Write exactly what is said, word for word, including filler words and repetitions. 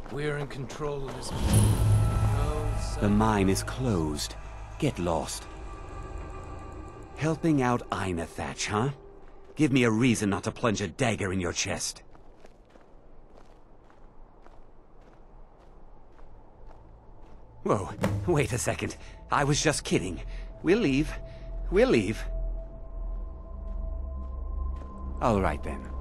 We're in control of this. No, The mine is closed. Get lost. Helping out Ina Thatch, huh? Give me a reason not to plunge a dagger in your chest. Whoa, wait a second. I was just kidding. We'll leave. We'll leave. All right then.